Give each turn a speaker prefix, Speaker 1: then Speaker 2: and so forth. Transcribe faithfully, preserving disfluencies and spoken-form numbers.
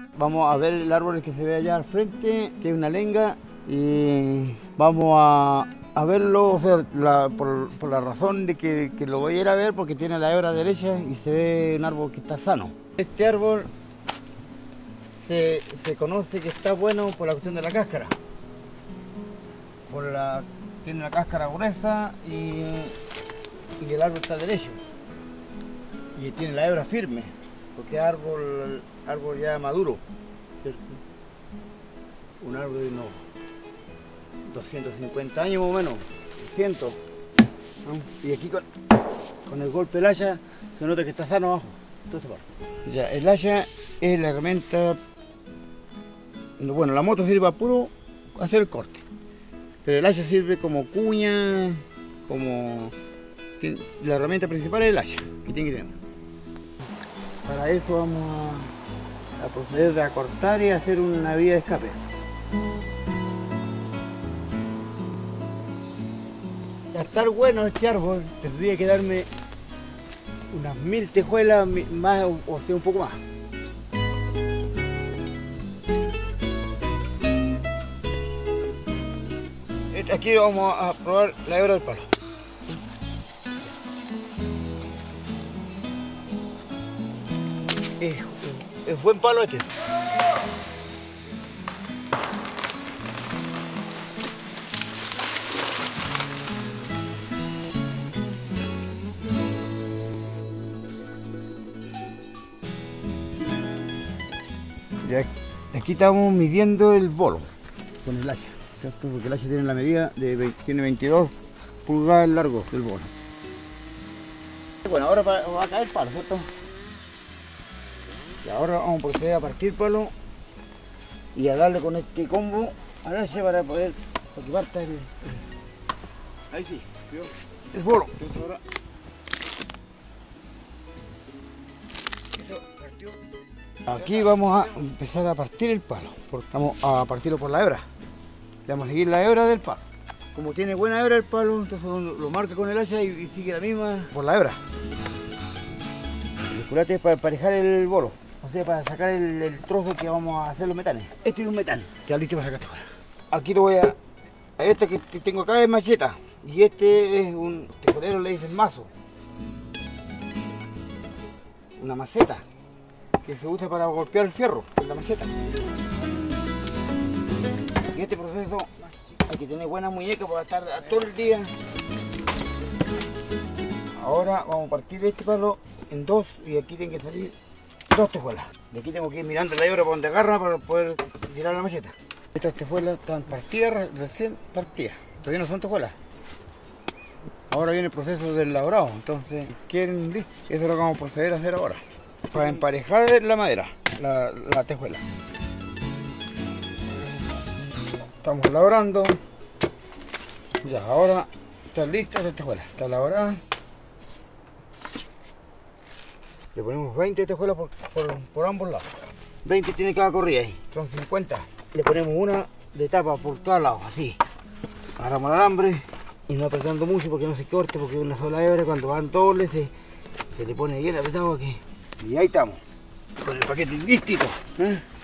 Speaker 1: Vamos a ver el árbol que se ve allá al frente, que es una lenga, y vamos a, a verlo, o sea, la, por, por la razón de que, que lo voy a ir a ver porque tiene la hebra derecha y se ve un árbol que está sano. Este árbol se, se conoce que está bueno por la cuestión de la cáscara. Por la, tiene una cáscara gruesa y, y el árbol está derecho. Y tiene la hebra firme, porque es árbol, árbol ya maduro, ¿cierto? Un árbol de unos doscientos cincuenta años más o menos, trescientos, ¿no? Y aquí con, con el golpe del hacha se nota que está sano abajo, toda esta parte. Ya, el hacha es la herramienta, bueno, la moto sirve para puro hacer el corte, pero el hacha sirve como cuña, como... La herramienta principal es el hacha, que tiene que tener. Para eso vamos a, a proceder a cortar y a hacer una vía de escape. Para estar bueno este árbol tendría que darme unas mil tejuelas más, o sea, un poco más. Aquí vamos a probar la hebra del palo. Es, es buen palo este. Ya, aquí estamos midiendo el bolo con el hacha, ¿cierto? Porque el hacha tiene la medida de veinte, tiene veintidós pulgadas largo del bolo. Bueno, ahora va a caer el palo, ¿cierto? Y ahora vamos a proceder a partir el palo y a darle con este combo al hacha para poder, para que parta el, el... Ahí sí, ¿vio? El bolo. Entonces ahora... Esto partió. Aquí vamos a empezar a partir el palo, porque vamos a partirlo por la hebra. Le vamos a seguir la hebra del palo. Como tiene buena hebra el palo, entonces lo marca con el hacha y, y sigue la misma por la hebra. El culate es para emparejar el bolo. O sea, para sacar el, el trozo que vamos a hacer los metanes. Este es un metán, ya listo para sacar esto. Aquí lo voy a... Este que tengo acá es macheta. Y este es un... Tejolero le dicen mazo. Una maceta que se usa para golpear el fierro, la maceta. Y este proceso hay que tener buena muñeca para estar todo el día. Ahora vamos a partir de este palo en dos y aquí tienen que salir dos tejuelas. De aquí tengo que ir mirando la hebra para donde agarra para poder tirar la maceta. Estas tejuelas están partidas, recién partidas. Todavía no son tejuelas. Ahora viene el proceso del labrado, entonces quieren listo. Eso es lo que vamos a proceder a hacer ahora. Para emparejar la madera, la, la tejuela. Estamos labrando. Ya, ahora están listas las tejuelas. Está labrada. Le ponemos veinte tejuelas por, por, por ambos lados. veinte tiene cada corrida ahí, son cincuenta. Le ponemos una de tapa por todos lados, así. Agarramos el alambre y no apretando mucho porque no se corte, porque es una sola hebra. Cuando van dobles se, se le pone bien apretado aquí. Y ahí estamos, con el paquete listito, ¿eh?